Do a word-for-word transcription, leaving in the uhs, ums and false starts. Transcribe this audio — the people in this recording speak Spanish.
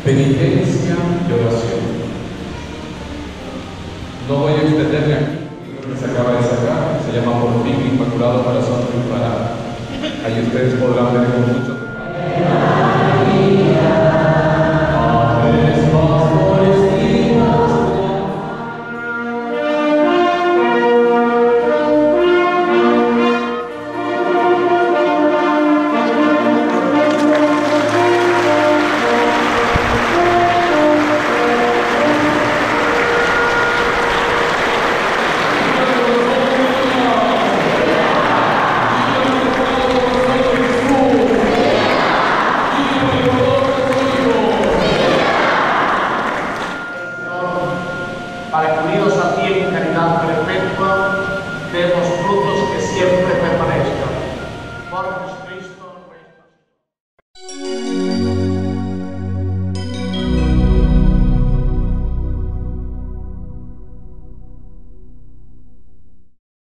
Penitencia y oración. No voy a extenderme aquí, lo que se acaba de sacar, se llama Por fin Inmaculado Corazón Triunfará. Ahí ustedes podrán ver con mucho para que unidos a ti en caridad perpetua, demos frutos que siempre permanezcan. Por Jesucristo.